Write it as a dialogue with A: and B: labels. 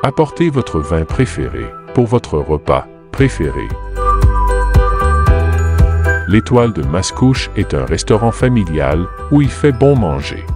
A: Apportez votre vin préféré pour votre repas préféré. L'Étoile de Mascouche est un restaurant familial où il fait bon manger.